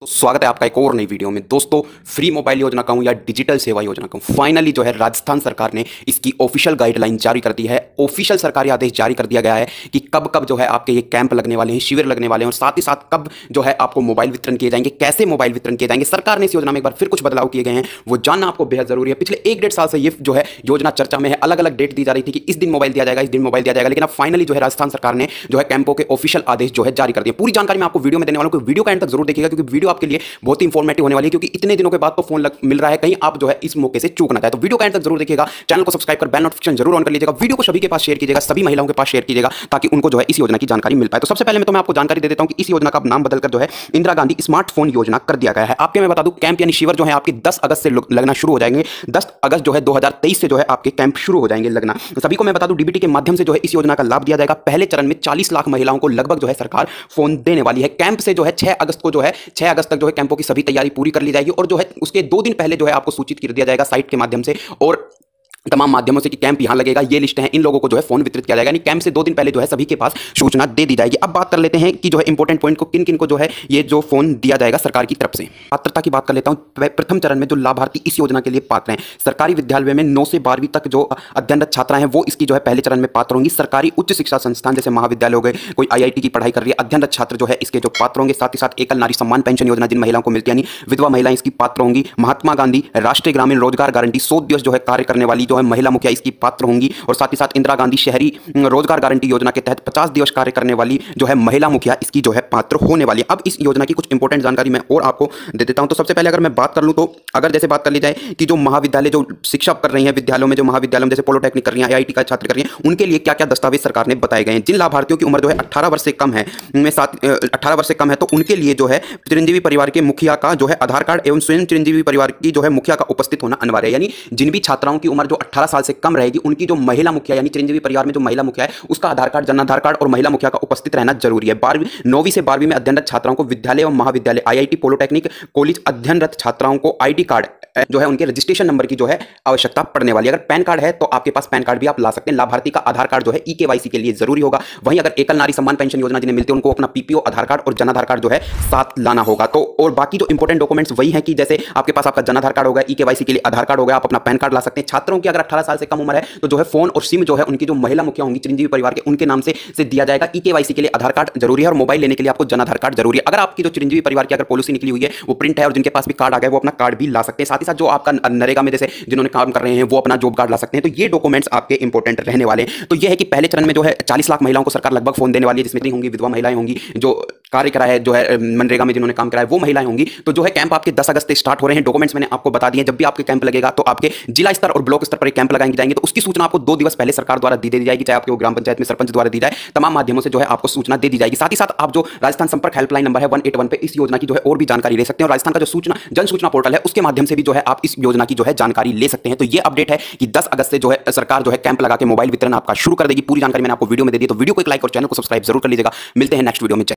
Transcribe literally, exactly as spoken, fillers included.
तो स्वागत है आपका एक और नई वीडियो में। दोस्तों, फ्री मोबाइल योजना कहूं या डिजिटल सेवा योजना कहूं, फाइनली जो है राजस्थान सरकार ने इसकी ऑफिशियल गाइडलाइन जारी कर दी है। ऑफिशियल सरकारी आदेश जारी कर दिया गया है कि कब कब जो है आपके ये कैंप लगने वाले हैं, शिविर लगने वाले हैं और साथ ही साथ कब जो है आपको मोबाइल वितरण किए जाएंगे, कैसे मोबाइल वितरण किए जाएंगे। सरकार ने इस योजना में एक बार फिर कुछ बदलाव किए गए हैं, वो जानना आपको बेहद जरूरी है। पिछले एक डेढ़ साल से ये जो है योजना चर्चा में है, अलग अलग डेट दी जा रही थी कि इस दिन मोबाइल दिया जाएगा, इस दिन मोबाइल दिया जाएगा, लेकिन अब फाइनली जो है राजस्थान सरकार ने जो है कैंपों के ऑफिशियल आदेश जो है जारी कर दिए। पूरी जानकारी मैं आपको वीडियो में देने वाला हूं, वीडियो का एंड तक जरूर देखिएगा क्योंकि वीडियो आपके लिए बहुत ही इंफॉर्मेटिव होने वाली है, क्योंकि इतने दिनों के बाद तो फोन मिल रहा है, कहीं आप जो है इस मौके से चूक ना जाए। तो वीडियो का एंड तक जरूर देखिएगा, चैनल को सब्सक्राइब कर बेल नोटिफिकेशन जरूर ऑन कर लीजिएगा, वीडियो को सभी के पास शेयर कीजिएगा, सभी महिलाओं के पास शेयर कीजिएगा ताकि उनको जो है इस योजना की जानकारी मिल पाए। तो सबसे पहले मैं तो मैं आपको जानकारी दे देता हूं कि इस योजना का नाम बदलकर जो है इंदिरा गांधी स्मार्टफोन योजना कर दिया गया है। आपके मैं बता दूं कैंप यानी शिविर जो है आपके दस अगस्त से लगना शुरू हो जाएंगे। दस अगस्त जो है दो हजार तेईस से जो है आपके कैंप शुरू हो जाएंगे लगना। सभी को मैं बता दूं डीबीटी के माध्यम से जो है इस योजना का लाभ दिया जाएगा। पहले चरण में चालीस लाख महिलाओं को लगभग जो है सरकार फोन देने वाली है। कैंप से जो है छह अगस्त को जो है छह अगस्त तक जो है कैंपों की सभी तैयारी पूरी कर ली जाएगी और जो है उसके दो दिन पहले जो है आपको सूचित कर दिया जाएगा साइट के माध्यम से और तमाम माध्यमों से कि कैंप यहां लगेगा। ये लिस्ट है, इन लोगों को जो है फोन वितरित किया जाएगा, यानी कैंप से दो दिन पहले जो है सभी के पास सूचना दे दी जाएगी। अब बात कर लेते हैं कि जो है इंपॉर्टेंट पॉइंट को किन किन को जो है ये जो फोन दिया जाएगा सरकार की तरफ से। पात्रता की बात कर लेता हूं। प्रथम चरण में जो लाभार्थी इस योजना के लिए पात्र हैं, सरकारी विद्यालय में नौ से बारहवीं तक जो अध्ययनरत छात्रा है वो इसकी जो है पहले चरण में पात्र होंगी। सरकारी उच्च शिक्षा संस्थान जैसे महाविद्यालय हो गए, कोई आई आई टी की पढ़ाई कर रही है, अध्ययनरत छात्र जो है इसके जो पात्र होंगे। साथ ही साथ एकल नारी सम्मान पेंशन योजना जिन महिलाओं को मिलती है, यानी विधवा महिलाएं इसकी पात्र होंगी। महात्मा गांधी राष्ट्रीय ग्रामीण रोजगार गारंटी सौ दिवस जो है कार्य करने वाली जो है महिला मुखिया इसकी पात्र होंगी और साथ ही साथ इंदिरा गांधी शहरी रोजगार गारंटी योजना के तहत पचास दिवस कार्य करने वाली जो है महिला मुखिया इसकी जो है पात्र होने वाली है। अब इस योजना की कुछ इंपॉर्टेंट जानकारी मैं और आपको दे देता हूं। तो सबसे पहले अगर मैं बात कर लूं तो अगर जैसे बात कर ली जाए कि जो महाविद्यालय जो शिक्षा कर रही है विद्यालयों में, जो महाविद्यालय में जैसे पॉलिटेक्निक कर रही है, आई आई टी का छात्र कर रही है, उनके लिए क्या क्या दस्तावेज सरकार ने बताए गए हैं। जिन लाभार्थियों की उम्र जो है अठारह वर्ष से कम है में साथ अठारह वर्ष से कम है तो उनके लिए जो है चिरंजीवी परिवार के मुखिया का जो है आधार कार्ड एवं स्वयं चिरंजीवी परिवार की जो है मुखिया का उपस्थित होना अनिवार्य है। यानी जिन भी छात्राओं की उम्र जो अठारह साल से कम रहेगी उनकी जो महिला मुखिया यानी चिरंजीवी परिवार में जो महिला मुखिया है उसका आधार कार्ड, जन आधार कार्ड और महिला मुखिया का उपस्थित रहना जरूरी है। बारहवीं नौवीं से बारहवीं में अध्ययनरत छात्राओं को विद्यालय एवं महाविद्यालय, I I T, polytechnic college अध्ययनरत छात्राओं को आई डी कार्ड जो है उनके रजिस्ट्रेशन नंबर की जो है आवश्यकता पड़ने वाली है। अगर पैन कार्ड है तो आपके पास पैन कार्ड भी आप ला सकते हैं। लाभार्थी का आधार कार्ड जो है ई के वाई सी के लिए जरूरी होगा। वहीं अगर एकल नारी सम्मान पेंशन योजना जिन्हें मिलती है उनको अपना P P O Aadhaar card और जन आधार कार्ड जो है साथ लाना होगा। तो और बाकी जो इंपॉर्टेंट डॉक्यूमेंट्स वही है कि जैसे आपके पास आपका जन आधार कार्ड होगा, ई के वाई सी के लिए आधार कार्ड होगा, आप अपना पैन कार्ड ला सकते हैं। छात्रों की अगर अठारह साल से कम उम्र है तो जो है फोन और सिम जो है उनकी जो महिला मुखिया होंगी चिरंजीवी परिवार के उनके नाम से, से दिया जाएगा। ई के वाई सी के लिए आधार कार्ड जरूरी है और मोबाइल लेने के लिए आपको जन आधार कार्ड जरूरी है। अगर आपकी जो चिरंजीवी परिवार की अगर पॉलिसी निकली हुई है वो प्रिंट है और जिनके पास भी कार्ड आ गया वो अपना कार्ड भी ला सकते हैं। साथ ही साथ जो आपका नरेगा में जैसे जिन्होंने काम कर रहे हैं वो अपना जॉब कार्ड ला सकते हैं। तो ये डॉक्यूमेंट्स आपके इंपॉर्टेंट रहने वाले हैं। तो ये है कि पहले चरण में जो है चालीस लाख महिलाओं को सरकार लगभग फोन देने वाली है, जिसमें होंगी विधवा महिलाएं होंगी, जो कार्य करा है जो है मनरेगा में जिन्होंने काम करा है वो महिलाएं होंगी। तो जो है कैंप आपके दस अगस्त से स्टार्ट हो रहे हैं। डॉक्यूमेंट्स मैंने आपको बता दिए। जब भी आपके कैंप लगेगा तो आपके जिला स्तर और ब्लॉक स्तर पर कैंप लगाएंगे जाएंगे तो उसकी सूचना आपको दो दिवस पहले सरकार द्वारा दी दी जाएगी, चाहे आपके ग्राम पंचायत में सरपंच द्वारा दी जाए, तमाम माध्यमों से जो है आपको सूचना दे दी जाएगी। साथ ही साथ आप जो राजस्थान संपर्क हेल्पलाइन नंबर है वन एट वन पे इस योजना की जो है और भी जानकारी ले सकते हैं और राजस्थान का जो सूचना जन सूचना पोर्टल है उसके माध्यम से भी जो है आप इस योजना की जो है जानकारी ले सकते हैं। तो ये अपडेट है कि दस अगस्त से जो है सरकार जो है कैंप लगा के मोबाइल वितरण आपका शुरू कर देगी। पूरी जानकारी मैंने आपको वीडियो में दे दी। तो वीडियो को एक लाइक और चैनल को सब्सक्राइब जरूर कर लीजिएगा। मिलते हैं नेक्स्ट वीडियो में।